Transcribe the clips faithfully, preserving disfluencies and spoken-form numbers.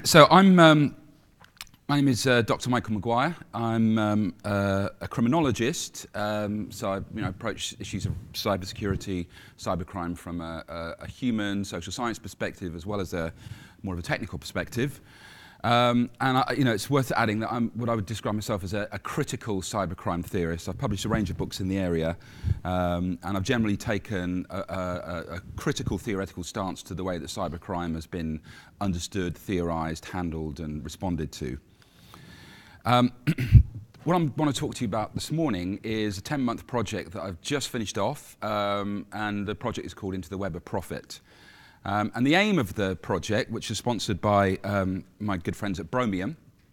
So I'm, um, my name is uh, Doctor Michael McGuire. I'm um, uh, a criminologist, um, so I you know, approach issues of cybersecurity, cybercrime from a, a, a human social science perspective as well as a more of a technical perspective. Um, and I, you know, it's worth adding that I'm what I would describe myself as a, a critical cybercrime theorist. I've published a range of books in the area, um, and I've generally taken a, a, a critical theoretical stance to the way that cybercrime has been understood, theorized, handled, and responded to. Um, what I want to talk to you about this morning is a ten-month project that I've just finished off, um, and the project is called Into the Web of Profit. Um, and the aim of the project, which is sponsored by um, my good friends at Bromium,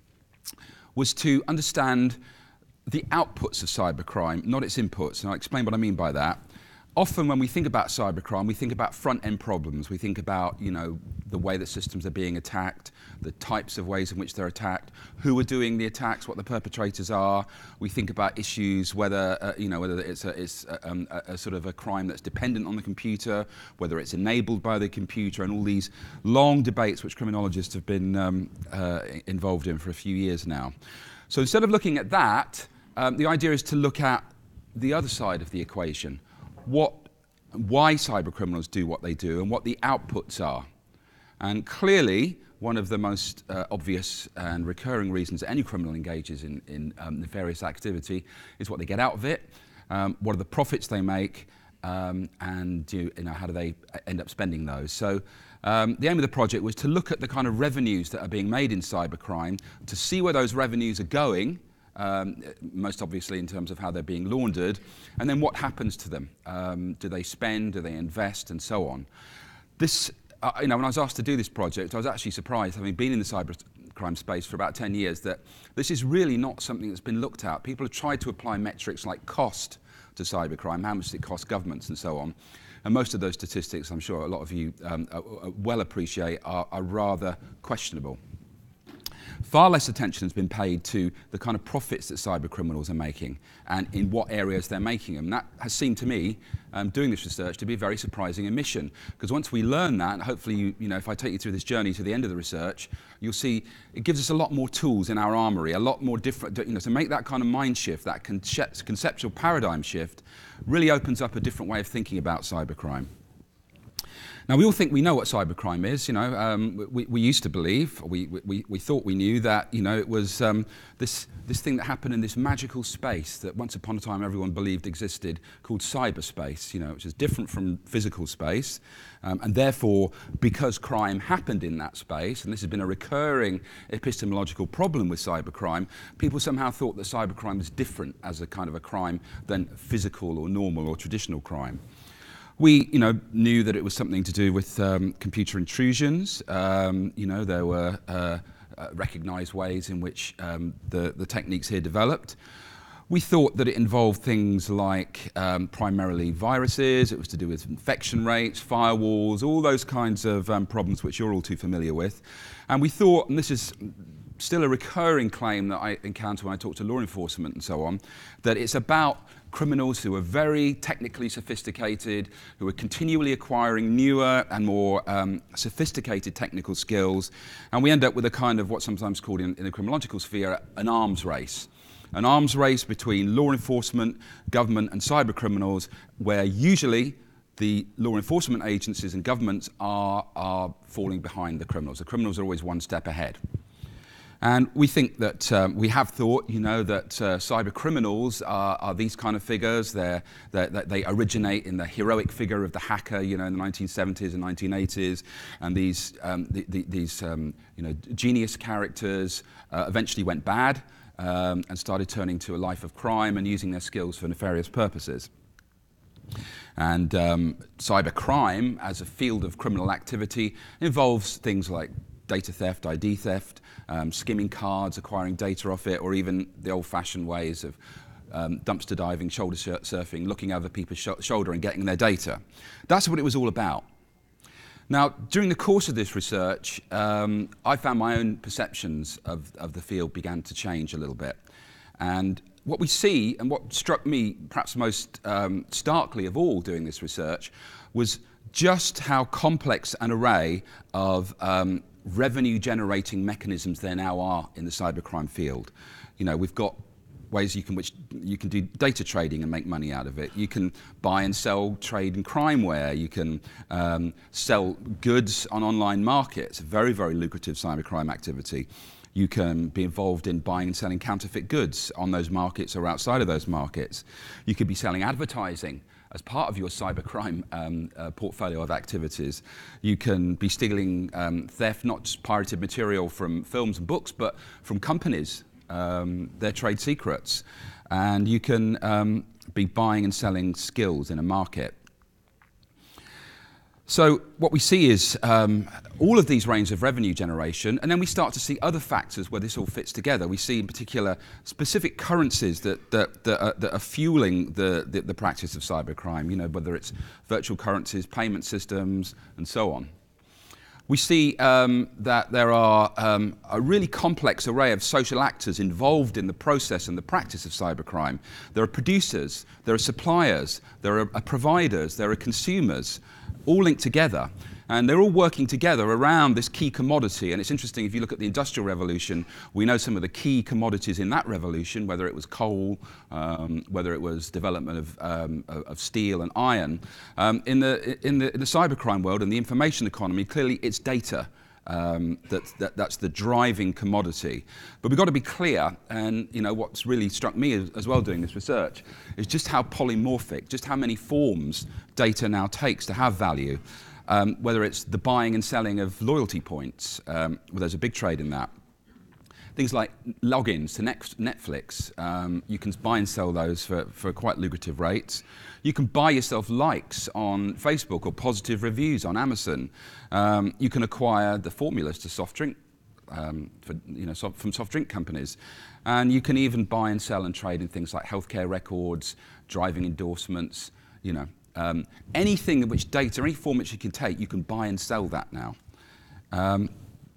was to understand the outputs of cybercrime, not its inputs. And I'll explain what I mean by that. Often when we think about cybercrime, we think about front-end problems. We think about, you know, the way that systems are being attacked, the types of ways in which they're attacked, who are doing the attacks, what the perpetrators are. We think about issues whether, uh, you know, whether it's, a, it's a, um, a, a sort of a crime that's dependent on the computer, whether it's enabled by the computer, and all these long debates which criminologists have been um, uh, involved in for a few years now. So instead of looking at that, um, the idea is to look at the other side of the equation. What, why cybercriminals do what they do and what the outputs are. And clearly, one of the most uh, obvious and recurring reasons any criminal engages in, in um, nefarious activity is what they get out of it, um, what are the profits they make, um, and you, you know, how do they end up spending those. So um, the aim of the project was to look at the kind of revenues that are being made in cybercrime, to see where those revenues are going, Um, most obviously in terms of how they're being laundered, and then what happens to them. Um, do they spend, do they invest, and so on. This, uh, you know, when I was asked to do this project, I was actually surprised, having been in the cybercrime space for about ten years, that this is really not something that's been looked at. People have tried to apply metrics like cost to cybercrime, how much does it cost governments, and so on. And most of those statistics, I'm sure a lot of you um, uh, well appreciate, are, are rather questionable. Far less attention has been paid to the kind of profits that cyber criminals are making and in what areas they're making them. That has seemed to me, um, doing this research, to be a very surprising omission. Because once we learn that, hopefully, you, you know, if I take you through this journey to the end of the research, you'll see it gives us a lot more tools in our armory, a lot more different, you know, to make that kind of mind shift, that conce- conceptual paradigm shift, really opens up a different way of thinking about cybercrime. Now, we all think we know what cybercrime is. You know, um, we, we used to believe, we, we, we thought we knew that, you know, it was um, this, this thing that happened in this magical space that once upon a time everyone believed existed, called cyberspace, you know, which is different from physical space. Um, and therefore, because crime happened in that space, and this has been a recurring epistemological problem with cybercrime, people somehow thought that cybercrime was different as a kind of a crime than physical or normal or traditional crime. We, you know, knew that it was something to do with um, computer intrusions. Um, you know, there were uh, uh, recognized ways in which um, the, the techniques here developed. We thought that it involved things like um, primarily viruses. It was to do with infection rates, firewalls, all those kinds of um, problems which you're all too familiar with. And we thought, and this is still a recurring claim that I encounter when I talk to law enforcement and so on, that it's about criminals who are very technically sophisticated, who are continually acquiring newer and more um, sophisticated technical skills, and we end up with a kind of what's sometimes called in, in the criminological sphere an arms race. An arms race between law enforcement, government and cyber criminals, where usually the law enforcement agencies and governments are, are falling behind the criminals. The criminals are always one step ahead. And we think that, um, we have thought, you know, that uh, cyber criminals are, are these kind of figures. They're, they're, they originate in the heroic figure of the hacker, you know, in the nineteen seventies and nineteen eighties. And these, um, the, the, these um, you know, genius characters uh, eventually went bad um, and started turning to a life of crime and using their skills for nefarious purposes. And um, cybercrime, as a field of criminal activity, involves things like data theft, I D theft, um, skimming cards, acquiring data off it, or even the old-fashioned ways of um, dumpster diving, shoulder surfing, looking over people's sh shoulder and getting their data. That's what it was all about. Now, during the course of this research, um, I found my own perceptions of, of the field began to change a little bit. And what we see, and what struck me perhaps most um, starkly of all doing this research, was just how complex an array of um, revenue-generating mechanisms there now are in the cybercrime field. You know, we've got ways you can which you can do data trading and make money out of it. You can buy and sell trade and crimeware. You can um, sell goods on online markets. Very, very lucrative cybercrime activity. You can be involved in buying and selling counterfeit goods on those markets or outside of those markets. You could be selling advertising as part of your cybercrime um, uh, portfolio of activities. You can be stealing um, theft, not just pirated material from films and books, but from companies, um, their trade secrets. And you can um, be buying and selling skills in a market. So what we see is um, all of these ranges of revenue generation, and then we start to see other factors where this all fits together. We see in particular specific currencies that, that, that, are, that are fueling the, the, the practice of cybercrime, you know, whether it's virtual currencies, payment systems, and so on. We see um, that there are um, a really complex array of social actors involved in the process and the practice of cybercrime. There are producers, there are suppliers, there are providers, there are consumers, all linked together. And they're all working together around this key commodity. And it's interesting, if you look at the Industrial Revolution, we know some of the key commodities in that revolution, whether it was coal, um, whether it was development of, um, of steel and iron. Um, in, the, in, the, in the cybercrime world and the information economy, clearly it's data. Um, that, that, that's the driving commodity. But we've got to be clear, and you know what's really struck me as, as well doing this research is just how polymorphic, just how many forms data now takes to have value. Um, whether it's the buying and selling of loyalty points, um, well, there's a big trade in that. Things like logins to Netflix, um, you can buy and sell those for, for quite lucrative rates. You can buy yourself likes on Facebook or positive reviews on Amazon. Um, you can acquire the formulas to soft drink, um, for, you know, so, from soft drink companies. And you can even buy and sell and trade in things like healthcare records, driving endorsements, you know. Um, anything in which data, any form which you can take, you can buy and sell that now. Um,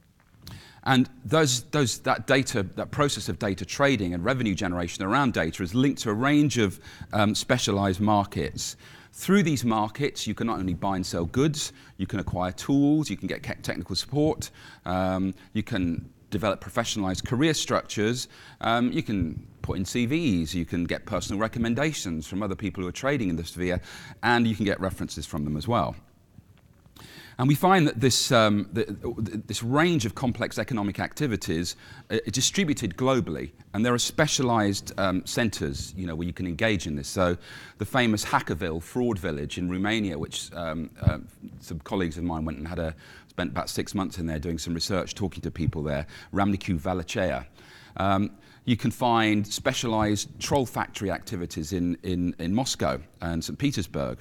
And those, those, that data, that process of data trading and revenue generation around data is linked to a range of um, specialized markets. Through these markets, you can not only buy and sell goods, you can acquire tools, you can get technical support, um, you can develop professionalized career structures, um, you can put in C Vs, you can get personal recommendations from other people who are trading in the sphere, and you can get references from them as well. And we find that this, um, the, this range of complex economic activities uh, is distributed globally, and there are specialized um, centers, you know, where you can engage in this. So the famous Hackerville fraud village in Romania, which um, uh, some colleagues of mine went and had a, spent about six months in there doing some research, talking to people there, Ramnicu Valachea. Um, you can find specialized troll factory activities in, in, in Moscow and Saint Petersburg.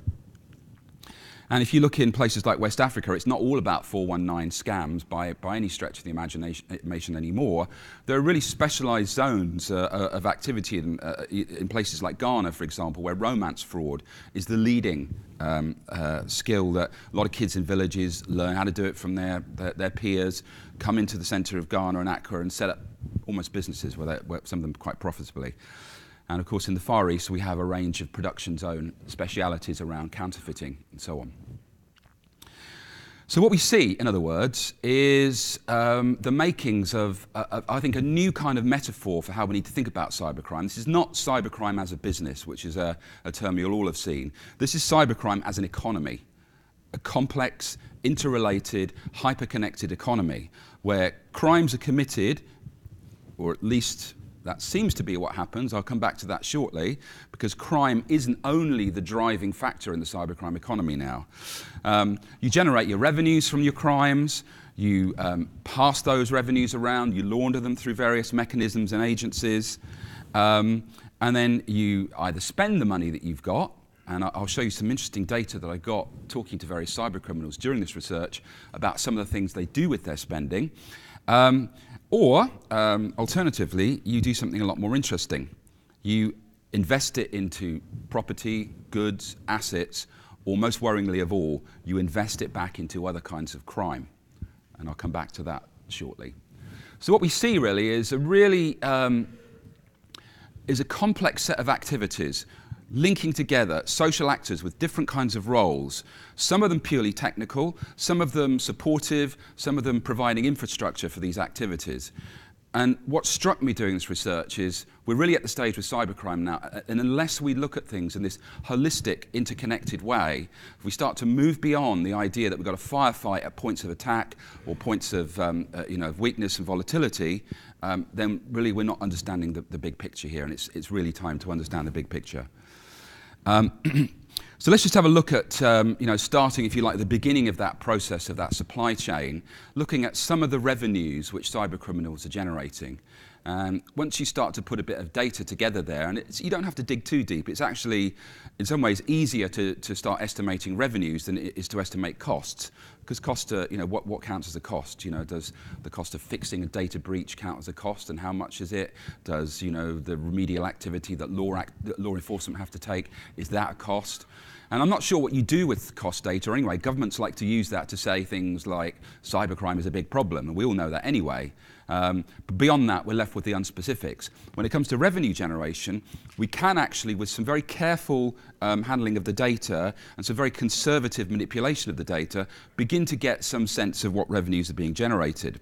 And if you look in places like West Africa, it's not all about four one nine scams by, by any stretch of the imagination anymore. There are really specialized zones uh, of activity in, uh, in places like Ghana, for example, where romance fraud is the leading um, uh, skill that a lot of kids in villages learn how to do it from their, their, their peers, come into the center of Ghana and Accra and set up almost businesses, where, they, where some of them quite profitably. And of course, in the Far East, we have a range of production zone specialities around counterfeiting and so on. So what we see, in other words, is um, the makings of, uh, I think, a new kind of metaphor for how we need to think about cybercrime. This is not cybercrime as a business, which is a, a term you'll all have seen. This is cybercrime as an economy, a complex, interrelated, hyper-connected economy, where crimes are committed, or at least that seems to be what happens. I'll come back to that shortly, because crime isn't only the driving factor in the cybercrime economy now. Um, you generate your revenues from your crimes, you um, pass those revenues around, you launder them through various mechanisms and agencies, um, and then you either spend the money that you've got, and I'll show you some interesting data that I got talking to various cyber criminals during this research about some of the things they do with their spending. Um, Or, um, alternatively, you do something a lot more interesting. You invest it into property, goods, assets, or most worryingly of all, you invest it back into other kinds of crime. And I'll come back to that shortly. So what we see really is a really um, is a complex set of activities linking together social actors with different kinds of roles, some of them purely technical, some of them supportive, some of them providing infrastructure for these activities. And what struck me doing this research is we're really at the stage with cybercrime now, and unless we look at things in this holistic, interconnected way, if we start to move beyond the idea that we've got a firefight at points of attack or points of um, uh, you know, weakness and volatility, um, then really we're not understanding the, the big picture here, and it's, it's really time to understand the big picture. Um, So let's just have a look at, um, you know, starting, if you like, the beginning of that process, of that supply chain, looking at some of the revenues which cyber criminals are generating. Um, once you start to put a bit of data together there, and it's, you don't have to dig too deep, it's actually, in some ways, easier to, to start estimating revenues than it is to estimate costs. Because cost, uh, you know, what, what counts as a cost? You know, does the cost of fixing a data breach count as a cost, and how much is it? Does, you know, the remedial activity that law, act, that law enforcement have to take, is that a cost? And I'm not sure what you do with cost data anyway. Governments like to use that to say things like cybercrime is a big problem, and we all know that anyway. Um, but beyond that, we're left with the unspecifics. When it comes to revenue generation, we can actually, with some very careful um, handling of the data and some very conservative manipulation of the data, begin to get some sense of what revenues are being generated.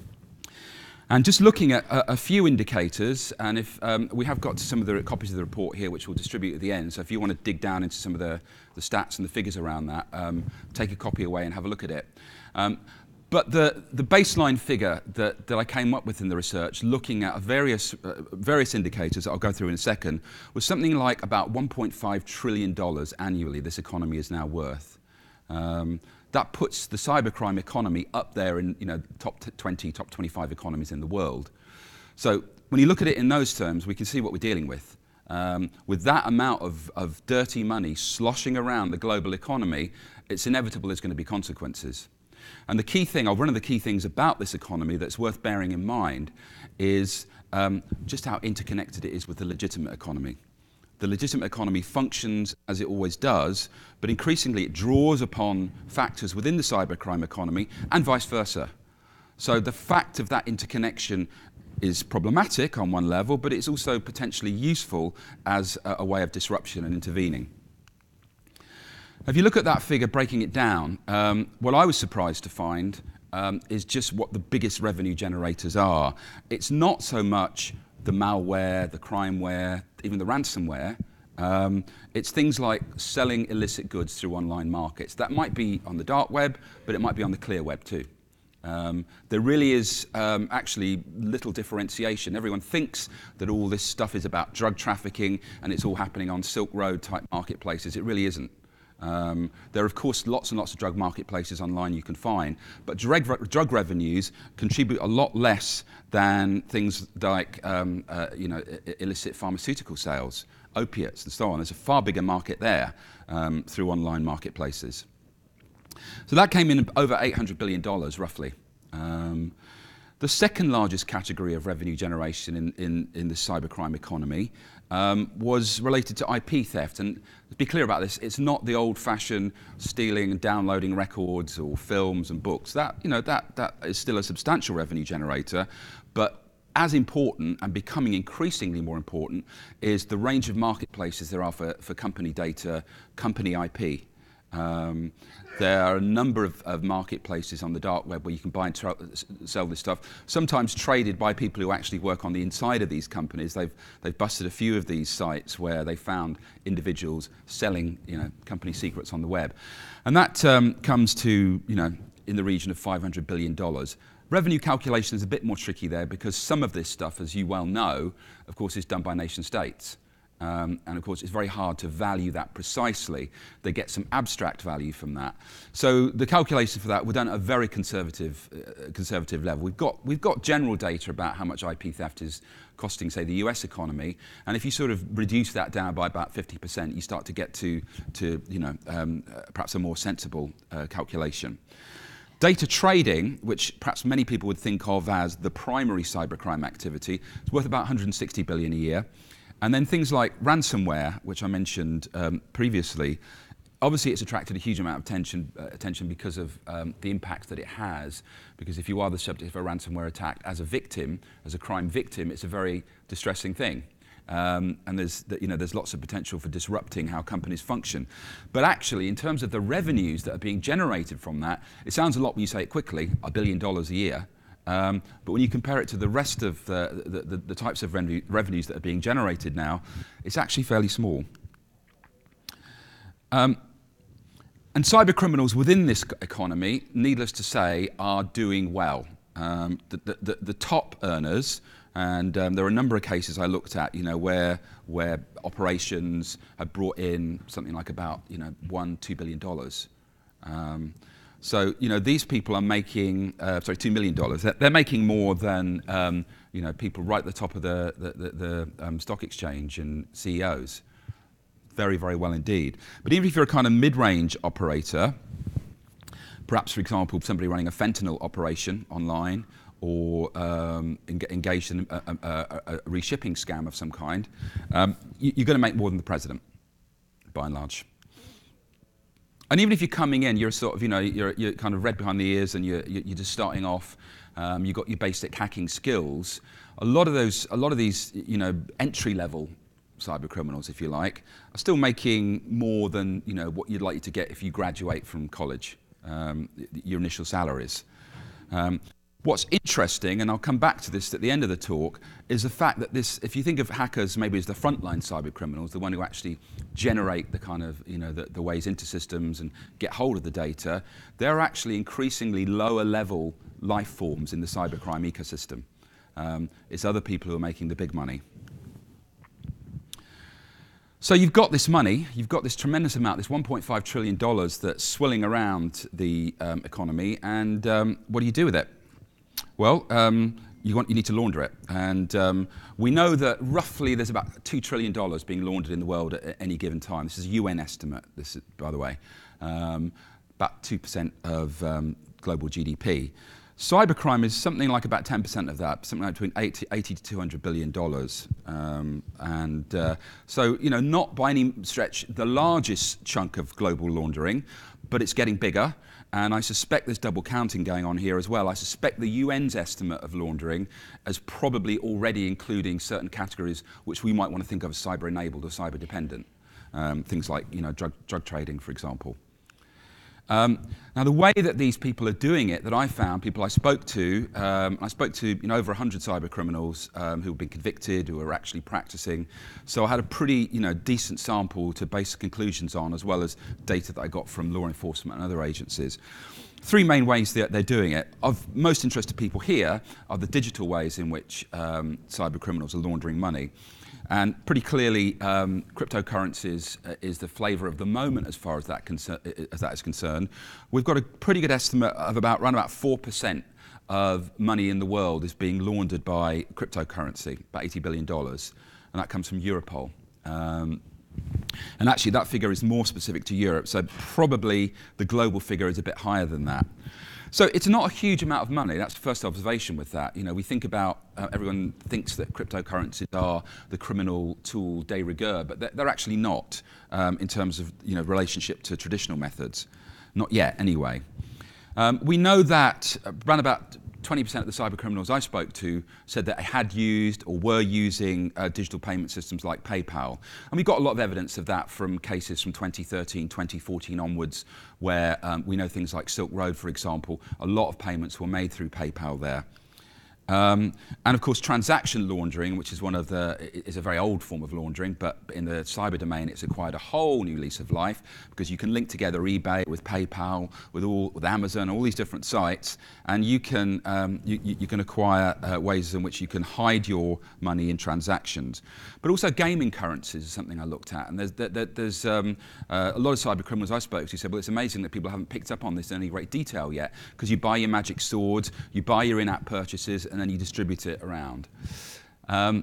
And just looking at a, a few indicators, and if um, we have got some of the copies of the report here, which we'll distribute at the end, so if you want to dig down into some of the, the stats and the figures around that, um, take a copy away and have a look at it. Um, but the, the baseline figure that, that I came up with in the research, looking at various, uh, various indicators that I'll go through in a second, was something like about one point five trillion dollars annually this economy is now worth. Um, That puts the cybercrime economy up there in, you know, top twenty, top twenty-five economies in the world. So when you look at it in those terms, we can see what we're dealing with. Um, with that amount of, of dirty money sloshing around the global economy, it's inevitable there's going to be consequences. And the key thing, or one of the key things about this economy that's worth bearing in mind is um, just how interconnected it is with the legitimate economy. The legitimate economy functions as it always does, but increasingly it draws upon factors within the cybercrime economy and vice versa. So the fact of that interconnection is problematic on one level, but it's also potentially useful as a, a way of disruption and intervening. If you look at that figure, breaking it down, um, what I was surprised to find um, is just what the biggest revenue generators are. It's not so much the malware, the crimeware, even the ransomware. Um, it's things like selling illicit goods through online markets. That might be on the dark web, but it might be on the clear web too. Um, there really is um, actually little differentiation. Everyone thinks that all this stuff is about drug trafficking and it's all happening on Silk Road type marketplaces. It really isn't. Um, there are, of course, lots and lots of drug marketplaces online you can find, but drug, re drug revenues contribute a lot less than things like um, uh, you know, illicit pharmaceutical sales, opiates, and so on. There's a far bigger market there um, through online marketplaces. So that came in over eight hundred billion dollars, roughly. Um, the second largest category of revenue generation in, in, in the cybercrime economy um, was related to I P theft. And to be clear about this, it's not the old-fashioned stealing and downloading records or films and books. That, you know, that, that is still a substantial revenue generator, but as important and becoming increasingly more important is the range of marketplaces there are for, for company data, company I P. Um, there are a number of, of marketplaces on the dark web where you can buy and sell this stuff, sometimes traded by people who actually work on the inside of these companies. They've, they've busted a few of these sites where they found individuals selling, you know, company secrets on the web. And that um, comes to, you know, in the region of five hundred billion dollars. Revenue calculation is a bit more tricky there because some of this stuff, as you well know, of course, is done by nation states. Um, and of course, it's very hard to value that precisely. They get some abstract value from that. So the calculations for that were done at a very conservative, uh, conservative level. We've got, we've got general data about how much I P theft is costing, say, the U S economy. And if you sort of reduce that down by about fifty percent, you start to get to, to you know, um, uh, perhaps a more sensible uh, calculation. Data trading, which perhaps many people would think of as the primary cybercrime activity, is worth about one hundred sixty billion dollars a year. And then things like ransomware, which I mentioned um, previously, obviously it's attracted a huge amount of attention, uh, attention because of um, the impact that it has. Because if you are the subject of a ransomware attack as a victim, as a crime victim, it's a very distressing thing. Um, and there's, you know, there's lots of potential for disrupting how companies function. But actually, in terms of the revenues that are being generated from that, it sounds a lot when you say it quickly, a billion dollars a year. Um, but when you compare it to the rest of the, the, the, the types of revenue, revenues that are being generated now, it's actually fairly small. Um, and cyber criminals within this economy, needless to say, are doing well. Um, the, the, the top earners, and um, there are a number of cases I looked at, you know, where where operations have brought in something like about, you know, one, two billion dollars. Um, so, you know, these people are making, uh, sorry, two million dollars. They're, they're making more than, um, you know, people right at the top of the the, the, the um, stock exchange and C E Os. Very, very well indeed. But even if you're a kind of mid-range operator, perhaps, for example, somebody running a fentanyl operation online, or um, engaged in a, a, a, a reshipping scam of some kind, um, you, you're going to make more than the president, by and large. And even if you're coming in, you're sort of, you know, you're, you're kind of red behind the ears, and you're, you're just starting off. Um, you've got your basic hacking skills. A lot of those, a lot of these, you know, entry-level cyber criminals, if you like, are still making more than, you know, what you'd like to get if you graduate from college, um, your initial salaries. Um, What's interesting, and I'll come back to this at the end of the talk, is the fact that this, if you think of hackers maybe as the frontline cyber criminals, the one who actually generate the kind of, you know, the, the ways into systems and get hold of the data, they're actually increasingly lower level life forms in the cybercrime ecosystem. Um, it's other people who are making the big money. So you've got this money, you've got this tremendous amount, this one point five trillion dollars that's swilling around the um, economy, and um, what do you do with it? Well, um, you, want, you need to launder it. And um, we know that roughly there's about two trillion dollars being laundered in the world at, at any given time. This is a U N estimate, this is, by the way, um, about two percent of um, global G D P. Cybercrime is something like about ten percent of that, something like between eighty to two hundred billion dollars. Um, and uh, so, you know, not by any stretch the largest chunk of global laundering, but it's getting bigger. And I suspect there's double counting going on here as well. I suspect the U N's estimate of laundering as probably already including certain categories which we might want to think of as cyber-enabled or cyber-dependent. Um, things like, you know, drug, drug trading, for example. Um, now, the way that these people are doing it, that I found, people I spoke to, um, I spoke to, you know, over one hundred cyber criminals um, who have been convicted, who are actually practicing. So I had a pretty, you know, decent sample to base conclusions on, as well as data that I got from law enforcement and other agencies. Three main ways that they're doing it. Of most interest to people here are the digital ways in which um, cyber criminals are laundering money. And pretty clearly, um, cryptocurrencies uh, is the flavour of the moment as far as that, as that is concerned. We've got a pretty good estimate of about around about four percent of money in the world is being laundered by cryptocurrency, about eighty billion dollars, and that comes from Europol. Um, and actually, that figure is more specific to Europe, so probably the global figure is a bit higher than that. So it's not a huge amount of money. That's the first observation with that. You know, we think about, uh, everyone thinks that cryptocurrencies are the criminal tool de rigueur, but they're, they're actually not um, in terms of, you know, relationship to traditional methods. Not yet, anyway. Um, we know that around about twenty percent of the cyber criminals I spoke to said that they had used or were using uh, digital payment systems like PayPal. And we've got a lot of evidence of that from cases from twenty thirteen, twenty fourteen onwards, where um, we know things like Silk Road, for example, a lot of payments were made through PayPal there. Um, and of course, transaction laundering, which is one of the, is a very old form of laundering, but in the cyber domain, it's acquired a whole new lease of life because you can link together eBay with PayPal, with all, with Amazon, all these different sites, and you can um, you, you can acquire uh, ways in which you can hide your money in transactions. But also, gaming currencies is something I looked at, and there's there, there's um, uh, a lot of cyber criminals I spoke to said, well, it's amazing that people haven't picked up on this in any great detail yet, because you buy your magic swords, you buy your in-app purchases, and then you distribute it around. Um,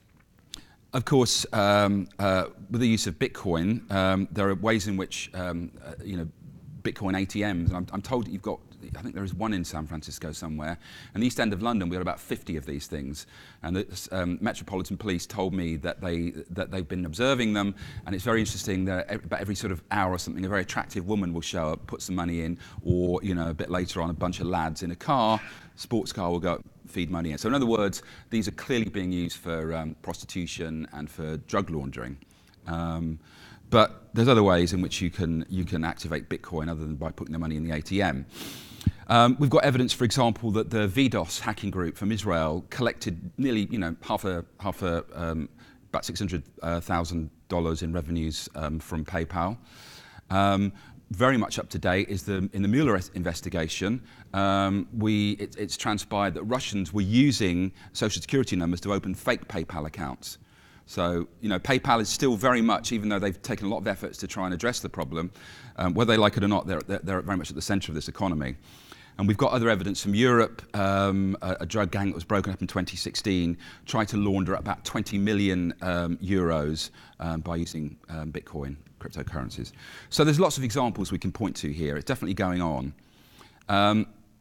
of course, um, uh, with the use of Bitcoin, um, there are ways in which, um, uh, you know, Bitcoin A T Ms, and I'm, I'm told that you've got, I think there is one in San Francisco somewhere, and the East End of London, we've got about fifty of these things. And the um, Metropolitan Police told me that, they, that they've been observing them, and it's very interesting that about every sort of hour or something, a very attractive woman will show up, put some money in, or, you know, a bit later on, a bunch of lads in a car, sports car will go, feed money in. So in other words, these are clearly being used for um, prostitution and for drug laundering. Um, but there's other ways in which you can you can activate Bitcoin other than by putting the money in the A T M. Um, we've got evidence, for example, that the V DOS hacking group from Israel collected nearly, you know, half a half a um, about six hundred thousand dollars in revenues um, from PayPal. Um, very much up to date is the in the Mueller investigation. Um, we it, it's transpired that Russians were using social security numbers to open fake PayPal accounts. So, you know, PayPal is still very much, even though they've taken a lot of efforts to try and address the problem, um, whether they like it or not, they're, they're, they're very much at the centre of this economy. And we've got other evidence from Europe. Um, a, a drug gang that was broken up in twenty sixteen tried to launder about twenty million um, euros um, by using um, Bitcoin, cryptocurrencies. So there's lots of examples we can point to here. It's definitely going on. Um,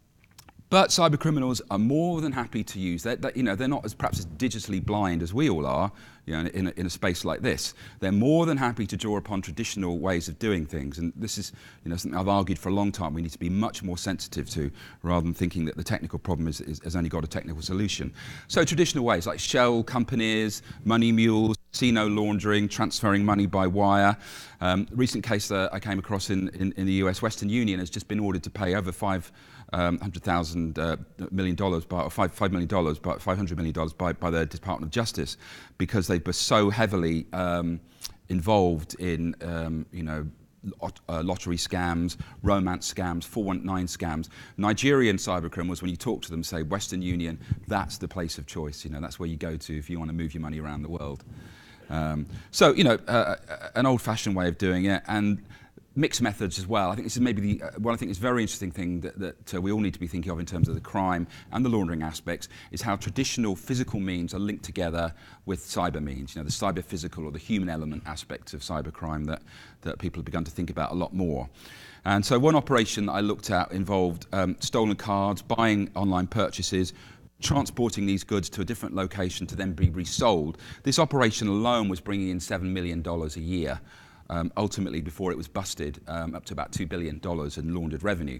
But cyber criminals are more than happy to use that. You know, they're not as perhaps as digitally blind as we all are. You know, in a, in a space like this, they're more than happy to draw upon traditional ways of doing things. And this is, you know, something I've argued for a long time. We need to be much more sensitive to, rather than thinking that the technical problem is, is, has only got a technical solution. So traditional ways like shell companies, money mules, casino laundering, transferring money by wire. Um, recent case that I came across in, in, in the U S, Western Union has just been ordered to pay over five. Um, hundred thousand uh, million dollars, by, or five five million dollars, by five hundred million dollars by by the Department of Justice, because they were so heavily um, involved in um, you know lot, uh, lottery scams, romance scams, four one nine scams. Nigerian cyber criminals, when you talk to them, say Western Union, that's the place of choice. You know, that's where you go to if you want to move your money around the world. Um, so you know, uh, an old-fashioned way of doing it, and mixed methods as well. I think this is maybe the uh, what I think is a very interesting thing that, that uh, we all need to be thinking of in terms of the crime and the laundering aspects, is how traditional physical means are linked together with cyber means. You know, the cyber physical or the human element aspects of cybercrime that, that people have begun to think about a lot more. And so one operation that I looked at involved um, stolen cards, buying online purchases, transporting these goods to a different location to then be resold. This operation alone was bringing in seven million dollars a year. Um, ultimately, before it was busted, um, up to about two billion dollars in laundered revenue.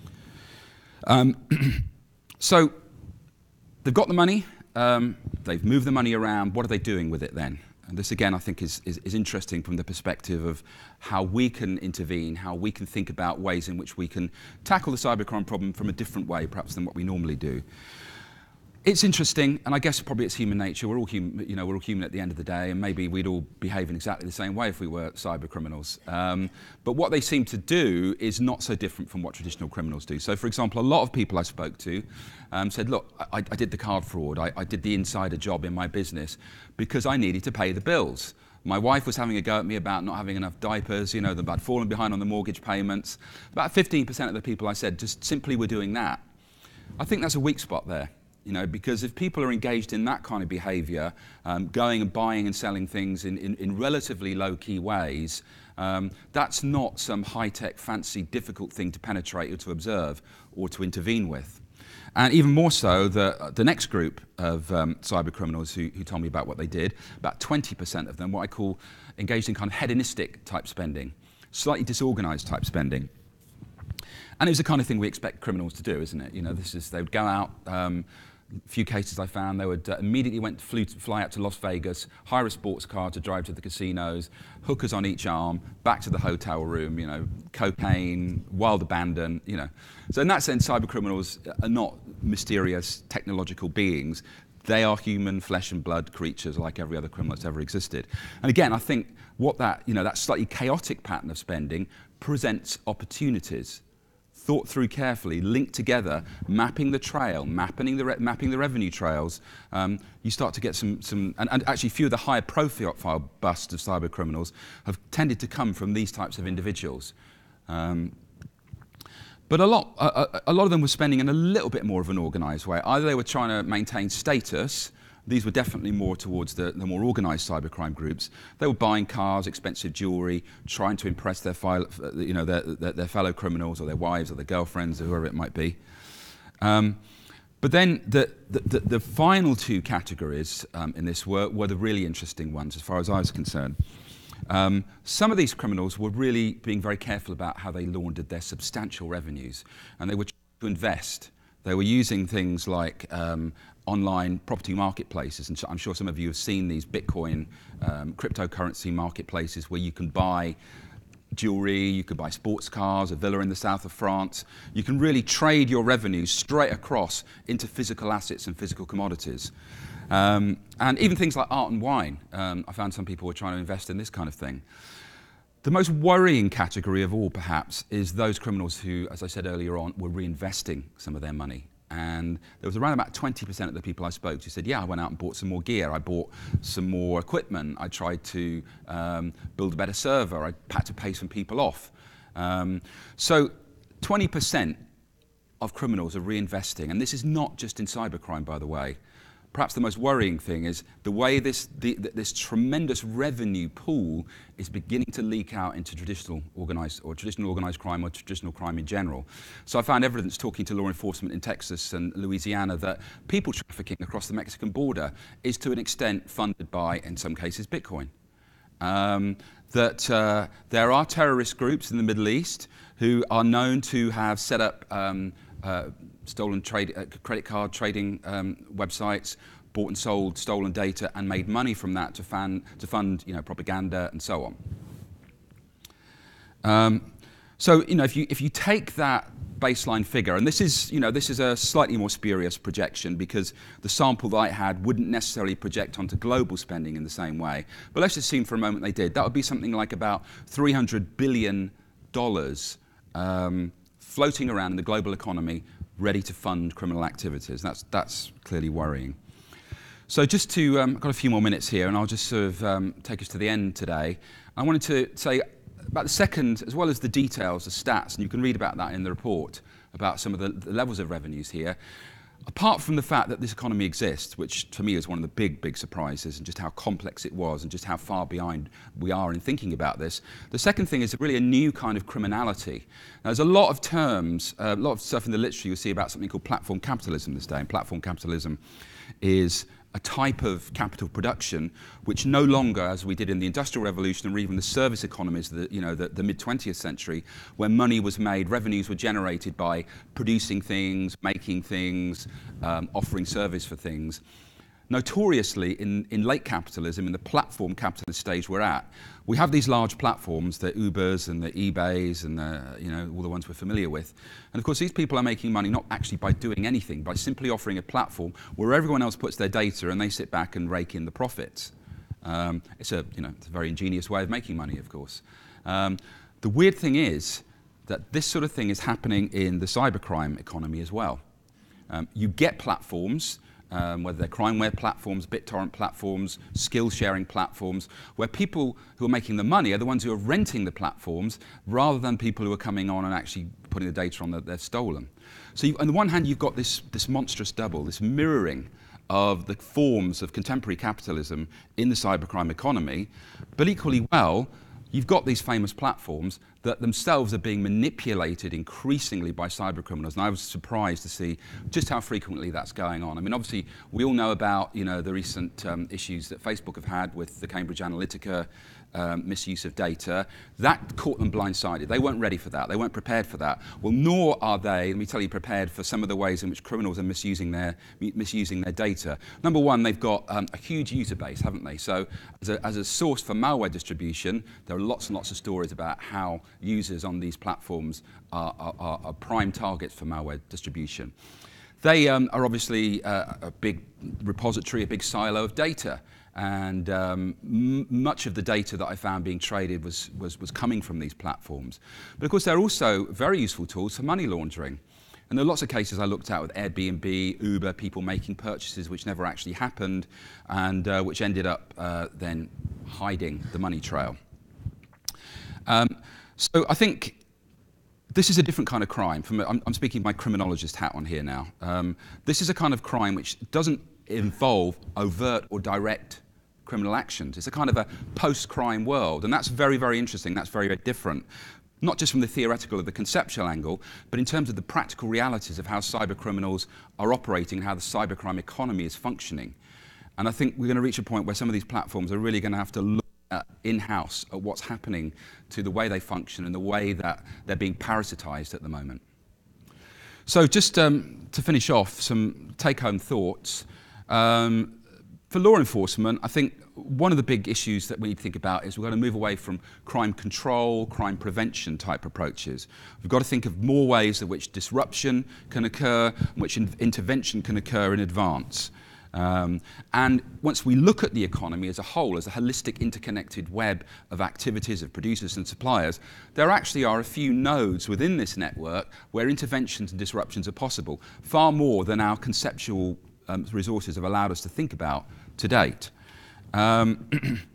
Um, so they've got the money, um, they've moved the money around. What are they doing with it then? And this, again, I think is, is, is interesting from the perspective of how we can intervene, how we can think about ways in which we can tackle the cybercrime problem from a different way, perhaps, than what we normally do. It's interesting, and I guess probably it's human nature. We're all human, you know, we're all human at the end of the day, and maybe we'd all behave in exactly the same way if we were cyber criminals. Um, but what they seem to do is not so different from what traditional criminals do. So, for example, a lot of people I spoke to um, said, look, I, I did the card fraud, I, I did the insider job in my business because I needed to pay the bills. My wife was having a go at me about not having enough diapers, you know, about falling behind on the mortgage payments. About fifteen percent of the people I said just simply were doing that. I think that's a weak spot there. You know, because if people are engaged in that kind of behaviour, um, going and buying and selling things in, in, in relatively low-key ways, um, that's not some high-tech, fancy, difficult thing to penetrate or to observe or to intervene with. And even more so, the, the next group of um, cyber criminals who, who told me about what they did, about twenty percent of them, what I call engaged in kind of hedonistic type spending, slightly disorganised type spending. And it was the kind of thing we expect criminals to do, isn't it? You know, this is, they would go out, um, a few cases I found, they would uh, immediately went to flew to fly out to Las Vegas, hire a sports car to drive to the casinos, hookers on each arm, back to the hotel room, you know, cocaine, wild abandon, you know. So in that sense, cyber criminals are not mysterious technological beings. They are human flesh and blood creatures like every other criminal that's ever existed. And again, I think what that, you know, that slightly chaotic pattern of spending presents opportunities. Thought through carefully, linked together, mapping the trail, mapping the, re mapping the revenue trails, um, you start to get some, some and, and actually few of the higher profile busts of cyber criminals have tended to come from these types of individuals. Um, but a lot, a, a lot of them were spending in a little bit more of an organised way. Either they were trying to maintain status. These were definitely more towards the, the more organised cybercrime groups. They were buying cars, expensive jewellery, trying to impress their, file, you know, their, their, their fellow criminals or their wives or their girlfriends or whoever it might be. Um, but then the, the, the final two categories um, in this were, were the really interesting ones as far as I was concerned. Um, some of these criminals were really being very careful about how they laundered their substantial revenues, and they were trying to invest They were using things like um, online property marketplaces, and so I'm sure some of you have seen these Bitcoin um, cryptocurrency marketplaces where you can buy jewelry, you could buy sports cars, a villa in the south of France. You can really trade your revenues straight across into physical assets and physical commodities. Um, and even things like art and wine. Um, I found some people were trying to invest in this kind of thing. The most worrying category of all, perhaps, is those criminals who, as I said earlier on, were reinvesting some of their money. And there was around about twenty percent of the people I spoke to said, yeah, I went out and bought some more gear, I bought some more equipment, I tried to um, build a better server, I had to pay some people off. Um, so twenty percent of criminals are reinvesting, and this is not just in cybercrime, by the way. Perhaps the most worrying thing is the way this, the, this tremendous revenue pool is beginning to leak out into traditional organized or traditional organized crime or traditional crime in general. So I found evidence talking to law enforcement in Texas and Louisiana that people trafficking across the Mexican border is to an extent funded by, in some cases, Bitcoin. Um, that uh, there are terrorist groups in the Middle East who are known to have set up um, uh, stolen trade, uh, credit card trading um, websites, bought and sold stolen data, and made money from that to, fan, to fund, you know, propaganda and so on. Um, so, you know, if you if you take that baseline figure, and this is, you know, this is a slightly more spurious projection because the sample that I had wouldn't necessarily project onto global spending in the same way. But let's assume for a moment they did. That would be something like about three hundred billion dollars um, floating around in the global economy, ready to fund criminal activities. That's, that's clearly worrying. So just to, um, I've got a few more minutes here, and I'll just sort of um, take us to the end today. I wanted to say about the second, as well as the details, the stats, and you can read about that in the report, about some of the, the levels of revenues here. Apart from the fact that this economy exists, which to me is one of the big, big surprises, and just how complex it was, and just how far behind we are in thinking about this, the second thing is really a new kind of criminality. Now, there's a lot of terms, uh, a lot of stuff in the literature you'll see about something called platform capitalism this day, and platform capitalism is a type of capital production which no longer, as we did in the Industrial Revolution or even the service economies, the, you know, the, the mid twentieth century, where money was made, revenues were generated by producing things, making things, um, offering service for things. Notoriously, in, in late capitalism, in the platform capitalist stage we're at, we have these large platforms, the Ubers and the eBays and the, you know, all the ones we're familiar with. And of course, these people are making money not actually by doing anything, by simply offering a platform where everyone else puts their data and they sit back and rake in the profits. Um, it's, a, you know, it's a very ingenious way of making money, of course. Um, the weird thing is that this sort of thing is happening in the cybercrime economy as well. Um, you get platforms, Um, whether they're crimeware platforms, BitTorrent platforms, skill-sharing platforms, where people who are making the money are the ones who are renting the platforms rather than people who are coming on and actually putting the data on that they've stolen. So you, on the one hand, you've got this, this monstrous double, this mirroring of the forms of contemporary capitalism in the cybercrime economy, but equally well, you've got these famous platforms that themselves are being manipulated increasingly by cyber criminals, and I was surprised to see just how frequently that's going on. I mean, obviously, we all know about, you know, the recent um, issues that Facebook have had with the Cambridge Analytica um, misuse of data. That caught them blindsided. They weren't ready for that. They weren't prepared for that. Well, nor are they, let me tell you, prepared for some of the ways in which criminals are misusing their misusing their data. Number one, they've got um, a huge user base, haven't they? So, as a, as a source for malware distribution, there are lots and lots of stories about how users on these platforms are, are, are prime targets for malware distribution. They um, are obviously uh, a big repository, a big silo of data, and um, m much of the data that I found being traded was, was, was coming from these platforms. But of course, they're also very useful tools for money laundering. And there are lots of cases I looked at with Airbnb, Uber, people making purchases which never actually happened, and uh, which ended up uh, then hiding the money trail. Um, so I think this is a different kind of crime. From, I'm, I'm speaking my criminologist hat on here now. Um, this is a kind of crime which doesn't involve overt or direct criminal actions. It's a kind of a post-crime world, and that's very, very interesting. That's very, very different. Not just from the theoretical or the conceptual angle, but in terms of the practical realities of how cyber criminals are operating and how the cybercrime economy is functioning. And I think we're going to reach a point where some of these platforms are really going to have to look Uh, in-house at what's happening to the way they function and the way that they're being parasitized at the moment. So just um, to finish off, some take-home thoughts. Um, for law enforcement, I think one of the big issues that we need to think about is we've got to move away from crime control, crime prevention type approaches. We've got to think of more ways in which disruption can occur, in which in intervention can occur in advance. Um, and once we look at the economy as a whole, as a holistic interconnected web of activities, of producers and suppliers, there actually are a few nodes within this network where interventions and disruptions are possible, far more than our conceptual um, resources have allowed us to think about to date. Um,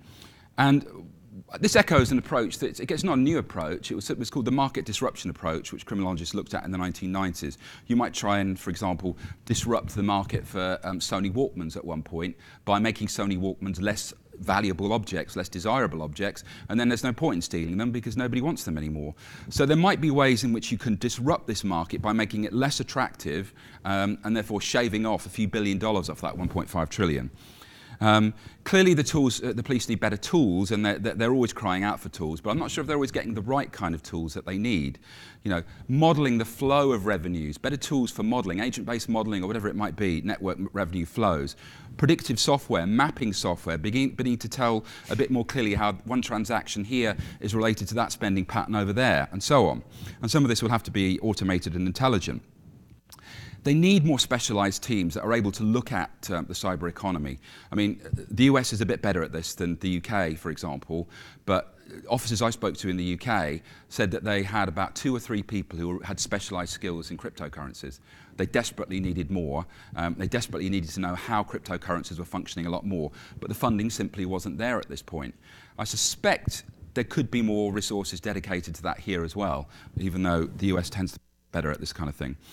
and this echoes an approach that it's not a new approach. It was, it was called the market disruption approach, which criminologists looked at in the nineteen nineties. You might try and, for example, disrupt the market for um, Sony Walkmans at one point by making Sony Walkmans less valuable objects, less desirable objects, and then there's no point in stealing them because nobody wants them anymore. So there might be ways in which you can disrupt this market by making it less attractive um, and therefore shaving off a few billion dollars off that one point five trillion. Um, clearly the tools, uh, the police need better tools, and they're, they're always crying out for tools, but I'm not sure if they're always getting the right kind of tools that they need. You know, modelling the flow of revenues, better tools for modelling, agent-based modelling or whatever it might be, network revenue flows, predictive software, mapping software, beginning, beginning to tell a bit more clearly how one transaction here is related to that spending pattern over there, and so on. And some of this will have to be automated and intelligent. They need more specialised teams that are able to look at um, the cyber economy. I mean, the U S is a bit better at this than the U K, for example, but officers I spoke to in the U K said that they had about two or three people who had specialised skills in cryptocurrencies. They desperately needed more. Um, they desperately needed to know how cryptocurrencies were functioning a lot more, but the funding simply wasn't there at this point. I suspect there could be more resources dedicated to that here as well, even though the U S tends to be better at this kind of thing.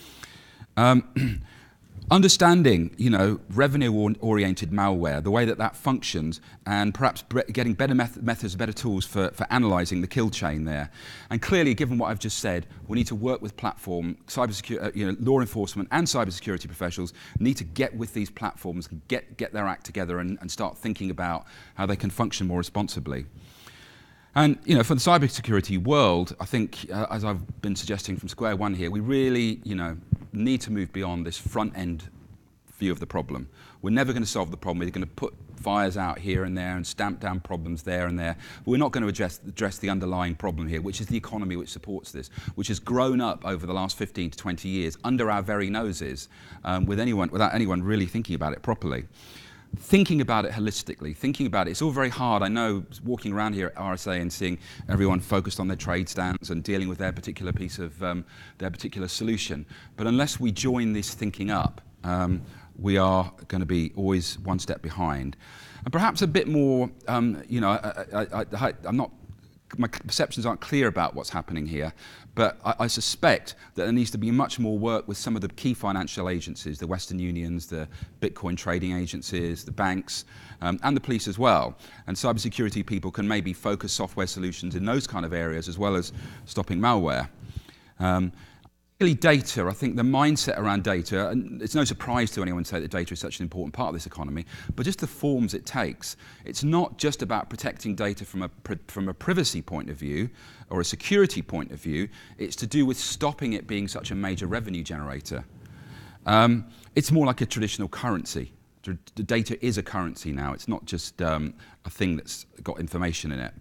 Um, understanding, you know, revenue-oriented malware, the way that that functions, and perhaps getting better meth methods, better tools for, for analysing the kill chain there. And clearly, given what I've just said, we need to work with platform, cybersecurity, uh, you know, law enforcement and cybersecurity professionals need to get with these platforms, get, get their act together and, and start thinking about how they can function more responsibly. And, you know, for the cybersecurity world, I think, uh, as I've been suggesting from square one here, we really, you know, need to move beyond this front-end view of the problem. We're never going to solve the problem. We're going to put fires out here and there and stamp down problems there and there. But we're not going to address, address the underlying problem here, which is the economy which supports this, which has grown up over the last fifteen to twenty years under our very noses, um, with anyone, without anyone really thinking about it properly. Thinking about it holistically, thinking about it, it's all very hard. I know walking around here at R S A and seeing everyone focused on their trade stands and dealing with their particular piece of, um, their particular solution. But unless we join this thinking up, um, we are going to be always one step behind. And perhaps a bit more, um, you know, I, I, I, I'm not, my perceptions aren't clear about what's happening here, but I, I suspect that there needs to be much more work with some of the key financial agencies, the Western Unions, the Bitcoin trading agencies, the banks, um, and the police as well. And cybersecurity people can maybe focus software solutions in those kind of areas as well as stopping malware. Um, Really data, I think the mindset around data, and it's no surprise to anyone to say that data is such an important part of this economy, but just the forms it takes. It's not just about protecting data from a, from a privacy point of view or a security point of view, it's to do with stopping it being such a major revenue generator. Um, it's more like a traditional currency. The data is a currency now, it's not just um, a thing that's got information in it.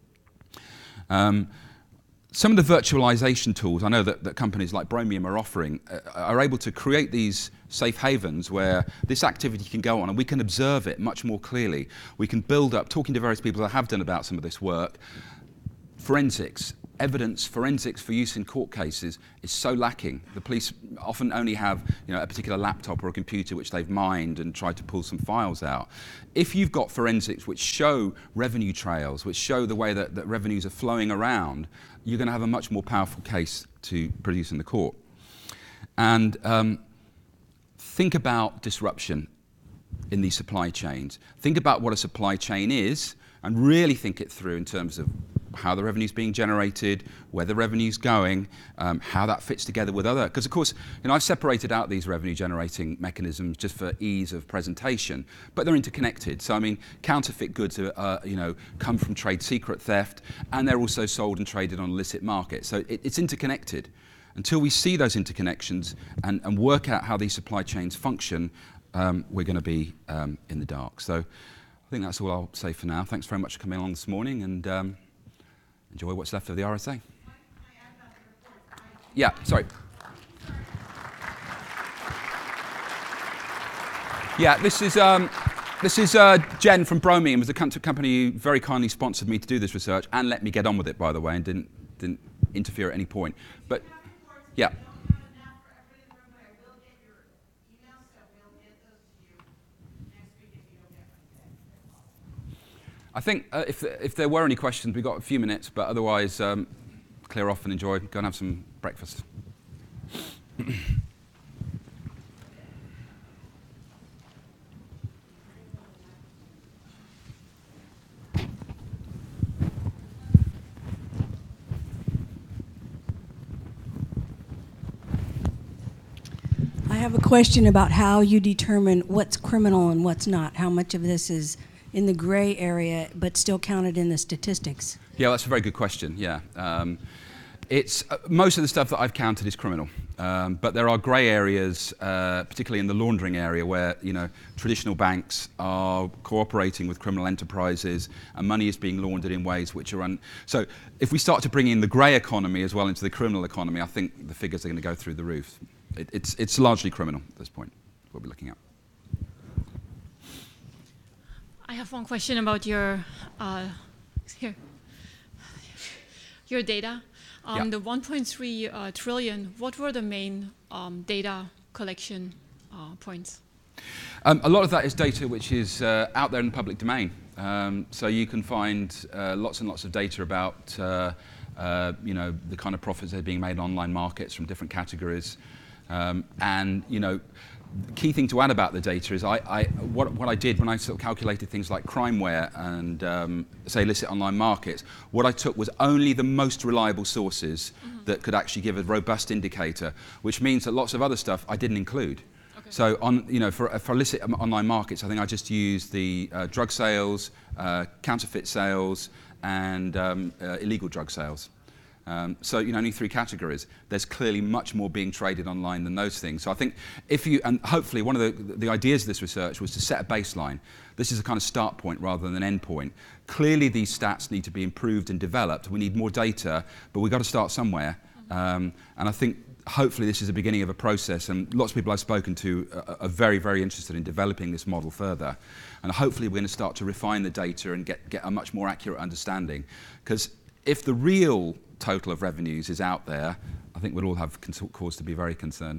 Um, Some of the virtualization tools I know that, that companies like Bromium are offering uh, are able to create these safe havens where this activity can go on and we can observe it much more clearly. We can build up, talking to various people that have done about some of this work, forensics, evidence, forensics for use in court cases is so lacking. The police often only have, you know, a particular laptop or a computer which they've mined and tried to pull some files out. If you've got forensics which show revenue trails, which show the way that, that revenues are flowing around, you're going to have a much more powerful case to produce in the court. And um, think about disruption in these supply chains. Think about what a supply chain is and really think it through in terms of how the revenue's being generated, where the revenue's going, um, how that fits together with other. Because of course, you know, I've separated out these revenue generating mechanisms just for ease of presentation, but they're interconnected. So I mean, counterfeit goods are, uh, you know, come from trade secret theft, and they're also sold and traded on illicit markets. So it, it's interconnected. until we see those interconnections and, and work out how these supply chains function, um, we're going to be um, in the dark. So I think that's all I'll say for now. Thanks very much for coming along this morning, and um, enjoy what's left of the R S A. Yeah, sorry. Yeah, this is um, this is uh, Jen from Bromium. It was a com company who very kindly sponsored me to do this research and let me get on with it, by the way, and didn't didn't interfere at any point. But yeah. I think uh, if if there were any questions, we've got a few minutes, but otherwise, um, clear off and enjoy. Go and have some breakfast. I have a question about how you determine what's criminal and what's not. How much of this is in the gray area but still counted in the statistics? Yeah, that's a very good question, yeah. Um, it's, uh, most of the stuff that I've counted is criminal, um, but there are grey areas, uh, particularly in the laundering area, where you know traditional banks are cooperating with criminal enterprises and money is being laundered in ways which are un... So if we start to bring in the grey economy as well into the criminal economy, I think the figures are going to go through the roof. It, it's, it's largely criminal at this point, what we're looking at. I have one question about your uh, here, your data. Um, yeah. The one point three uh, trillion. What were the main um, data collection uh, points? Um, a lot of that is data which is uh, out there in the public domain. Um, so you can find uh, lots and lots of data about uh, uh, you know the kind of profits that are being made in online markets from different categories, um, and you know. The key thing to add about the data is I, I, what, what I did when I sort of calculated things like crimeware and, um, say, illicit online markets, what I took was only the most reliable sources mm-hmm. that could actually give a robust indicator, which means that lots of other stuff I didn't include. Okay. So on, you know, for, for illicit online markets, I think I just used the uh, drug sales, uh, counterfeit sales, and um, uh, illegal drug sales. Um, so, you know, only three categories. There's clearly much more being traded online than those things. So I think if you, and hopefully one of the, the ideas of this research was to set a baseline. This is a kind of start point rather than an end point. Clearly these stats need to be improved and developed. We need more data, but we've got to start somewhere. Um, and I think hopefully this is the beginning of a process, and lots of people I've spoken to are, are very, very interested in developing this model further. And hopefully we're going to start to refine the data and get, get a much more accurate understanding. Because if the real total of revenues is out there, I think we'll all have cause to be very concerned.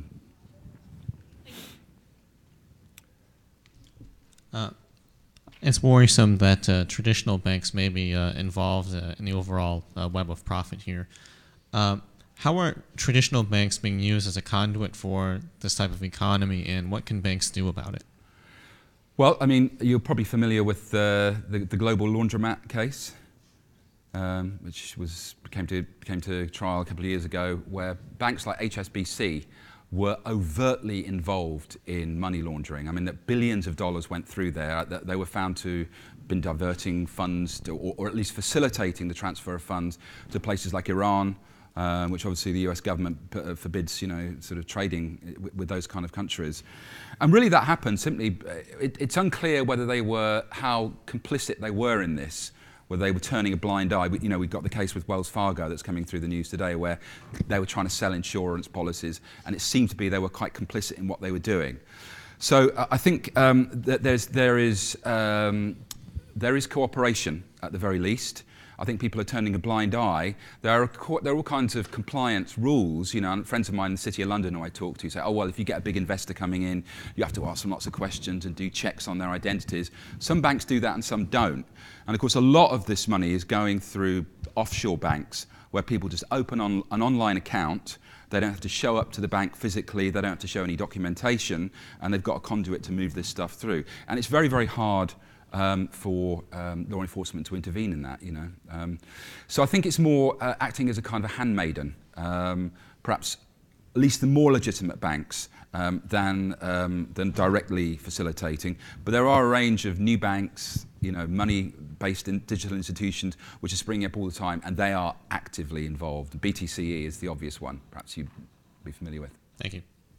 Uh, it's worrisome that uh, traditional banks may be uh, involved uh, in the overall uh, web of profit here. Uh, how are traditional banks being used as a conduit for this type of economy, and what can banks do about it? Well, I mean, you're probably familiar with uh, the, the global laundromat case. Um, which was came to came to trial a couple of years ago, where banks like H S B C were overtly involved in money laundering. I mean, that billions of dollars went through there. That they were found to have been diverting funds, to, or, or at least facilitating the transfer of funds to places like Iran, um, which obviously the U S government p forbids, you know, sort of trading with, with those kind of countries. And really, that happened simply. It, it's unclear whether they were how complicit they were in this. Where they were turning a blind eye. You know, we've got the case with Wells Fargo that's coming through the news today, where they were trying to sell insurance policies, and it seemed to be they were quite complicit in what they were doing. So uh, I think um, that there's there is um, there is cooperation at the very least. I think people are turning a blind eye. There are, there are all kinds of compliance rules. You know, and friends of mine in the City of London who I talk to say, oh, well, if you get a big investor coming in, you have to ask them lots of questions and do checks on their identities. Some banks do that and some don't. And of course, a lot of this money is going through offshore banks where people just open on an online account. They don't have to show up to the bank physically. They don't have to show any documentation. And they've got a conduit to move this stuff through. And it's very, very hard Um, for um, law enforcement to intervene in that, you know. Um, so I think it's more uh, acting as a kind of a handmaiden, um, perhaps at least the more legitimate banks um, than, um, than directly facilitating. But there are a range of new banks, you know, money-based in digital institutions, which are springing up all the time, and they are actively involved. B T C E is the obvious one, perhaps you'd be familiar with. Thank you.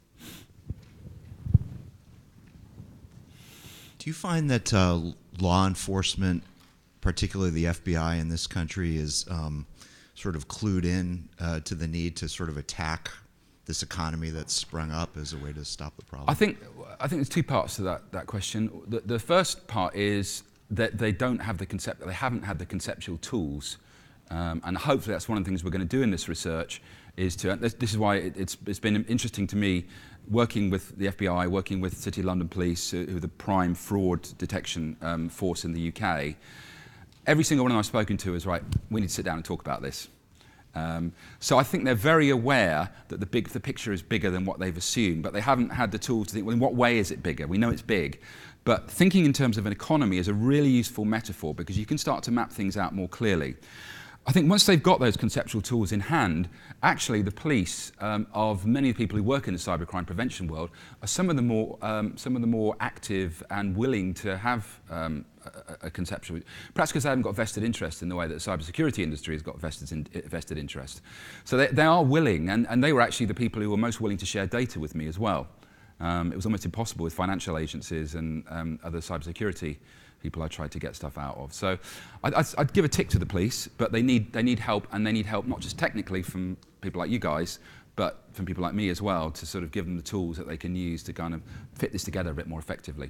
Do you find that uh, law enforcement, particularly the F B I in this country, is um, sort of clued in uh, to the need to sort of attack this economy that's sprung up as a way to stop the problem? I think I think there's two parts to that that question. The, the first part is that they don't have the concept, they haven't had the conceptual tools, um, and hopefully that's one of the things we're going to do in this research. Is to this, this is why it, it's it's been interesting to me working with the F B I, working with City of London Police, who, who are the prime fraud detection um, force in the U K. Every single one I've spoken to is right. We need to sit down and talk about this. Um, so I think they're very aware that the big the picture is bigger than what they've assumed, but they haven't had the tools to think, well, in what way is it bigger? We know it's big, but thinking in terms of an economy is a really useful metaphor because you can start to map things out more clearly. I think once they've got those conceptual tools in hand, actually the police um, of many of the people who work in the cybercrime prevention world are some of the more um, some of the more active and willing to have um, a, a conceptual, perhaps because they haven't got vested interest in the way that the cybersecurity industry has got vested in, vested interest. So they, they are willing, and, and they were actually the people who were most willing to share data with me as well. Um, it was almost impossible with financial agencies and um, other cybersecurity people I tried to get stuff out of. So I'd, I'd, I'd give a tick to the police, but they need they need help, and they need help not just technically from people like you guys, but from people like me as well, to sort of give them the tools that they can use to kind of fit this together a bit more effectively.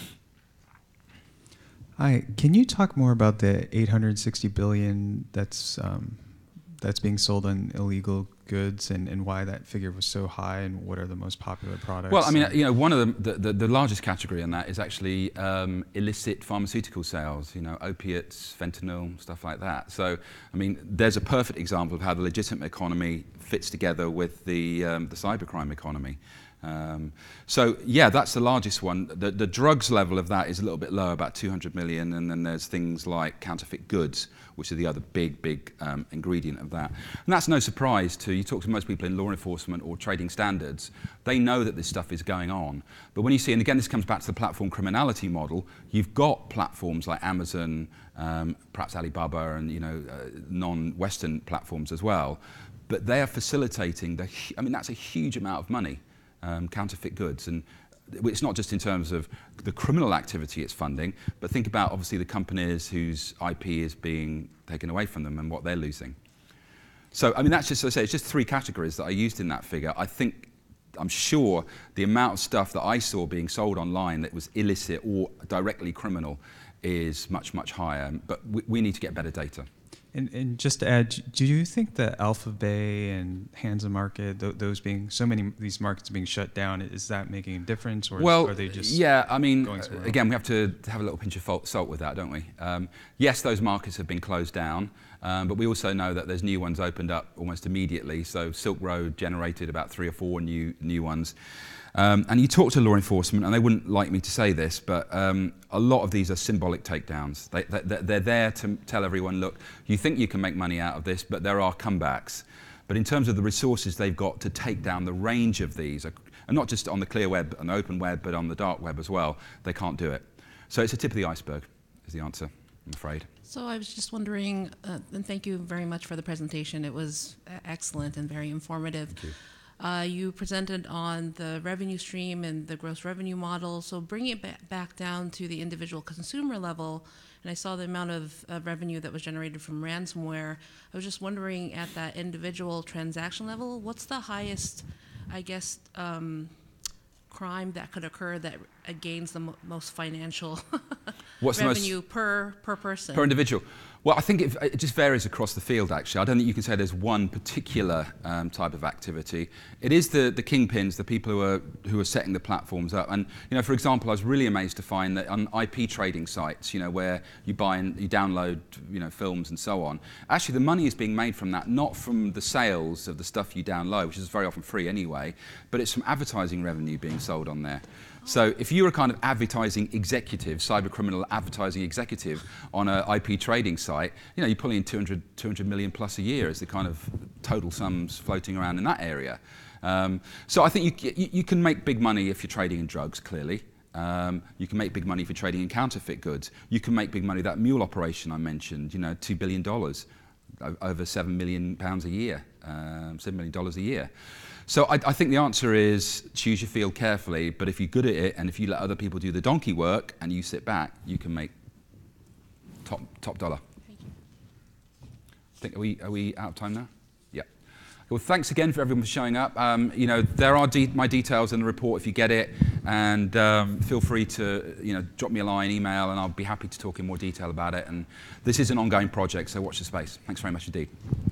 Hi, can you talk more about the eight hundred sixty billion that's um, that's being sold on illegal goods, and, and why that figure was so high, and what are the most popular products? Well, I mean, you know, one of the, the, the largest category in that is actually um, illicit pharmaceutical sales, you know, opiates, fentanyl, stuff like that. So, I mean, there's a perfect example of how the legitimate economy fits together with the, um, the cybercrime economy. Um, so, yeah, that's the largest one. The, the drugs level of that is a little bit lower, about two hundred million, and then there's things like counterfeit goods, which are the other big, big um, ingredient of that. And that's no surprise to, you talk to most people in law enforcement or trading standards, they know that this stuff is going on. But when you see, and again, this comes back to the platform criminality model, you've got platforms like Amazon, um, perhaps Alibaba, and, you know, uh, non-Western platforms as well. But they are facilitating, the, I mean, that's a huge amount of money. Um, counterfeit goods, and it's not just in terms of the criminal activity it's funding, but think about obviously the companies whose I P is being taken away from them and what they're losing. So I mean, that's just, as I say, it's just three categories that I used in that figure. I think, I'm sure the amount of stuff that I saw being sold online that was illicit or directly criminal is much, much higher, but we, we need to get better data. And, and just to add, do you think that Alphabay and Hansa Market, th those being so many of these markets being shut down, is that making a difference, or well, are they just yeah? I mean, going somewhere again, else? we have to have a little pinch of salt with that, don't we? Um, yes, those markets have been closed down, um, but we also know that there's new ones opened up almost immediately. So Silk Road generated about three or four new new ones. Um, and you talk to law enforcement, and they wouldn't like me to say this, but um, a lot of these are symbolic takedowns. They, they, they're there to tell everyone, look, you think you can make money out of this, but there are comebacks. But in terms of the resources they've got to take down the range of these, and not just on the clear web and the open web, but on the dark web as well, they can't do it. So it's a tip of the iceberg, is the answer, I'm afraid. So I was just wondering, uh, and thank you very much for the presentation. It was excellent and very informative. Thank you. Uh, you presented on the revenue stream and the gross revenue model. So bringing it ba back down to the individual consumer level, and I saw the amount of uh, revenue that was generated from ransomware. I was just wondering, at that individual transaction level, what's the highest, I guess, um, crime that could occur that uh, gains the mo most financial What's revenue the most per per person? Per individual. Well, I think it, it just varies across the field, actually. I don't think you can say there's one particular um, type of activity. It is the, the kingpins, the people who are, who are setting the platforms up. And, you know, for example, I was really amazed to find that on I P trading sites, you know, where you buy and you download, you know, films and so on, actually the money is being made from that, not from the sales of the stuff you download, which is very often free anyway, but it's from advertising revenue being sold on there. So if you're a kind of advertising executive, cyber criminal advertising executive on an I P trading site, you know, you're pulling in two hundred, two hundred million plus a year as the kind of total sums floating around in that area. Um, so I think you, you, you can make big money if you're trading in drugs, clearly. Um, you can make big money for trading in counterfeit goods. You can make big money, that mule operation I mentioned, you know, two billion dollars, over seven million pounds a year, um, seven million dollars a year. So I, I think the answer is choose your field carefully, but if you're good at it and if you let other people do the donkey work and you sit back, you can make top, top dollar. Thank you. I think, are we, are we out of time now? Yeah. Well, thanks again for everyone for showing up. Um, you know, there are de my details in the report if you get it, and um, feel free to, you know, drop me a line, email, and I'll be happy to talk in more detail about it. And this is an ongoing project, so watch the space. Thanks very much indeed.